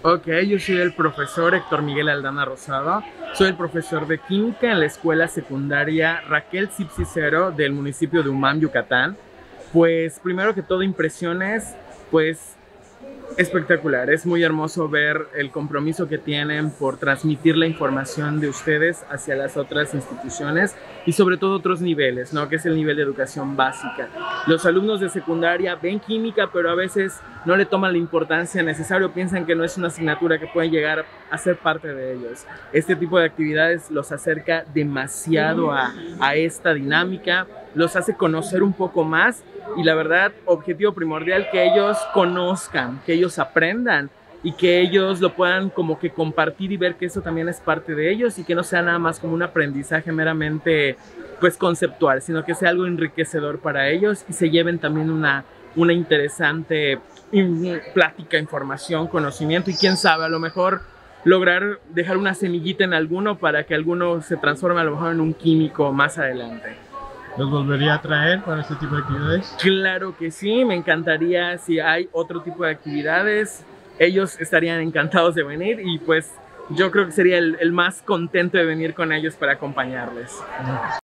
Ok, yo soy el profesor Héctor Miguel Aldana Rosado. Soy el profesor de química en la escuela secundaria Raquel Cipcicero del municipio de Umam, Yucatán. Pues primero que todo, impresiones, pues espectacular, es muy hermoso ver el compromiso que tienen por transmitir la información de ustedes hacia las otras instituciones y sobre todo otros niveles, ¿no? Que es el nivel de educación básica. Los alumnos de secundaria ven química, pero a veces no le toman la importancia necesaria, piensan que no es una asignatura que puede llegar a ser parte de ellos. Este tipo de actividades los acerca demasiado a esta dinámica, los hace conocer un poco más y la verdad, objetivo primordial, que ellos conozcan, que ellos aprendan y que ellos lo puedan como que compartir y ver que eso también es parte de ellos y que no sea nada más como un aprendizaje meramente pues conceptual, sino que sea algo enriquecedor para ellos y se lleven también una interesante plática, información, conocimiento y quién sabe, a lo mejor lograr dejar una semillita en alguno para que alguno se transforme a lo mejor en un químico más adelante. ¿Los volvería a traer para este tipo de actividades? Claro que sí, me encantaría si hay otro tipo de actividades, ellos estarían encantados de venir y pues yo creo que sería el más contento de venir con ellos para acompañarles.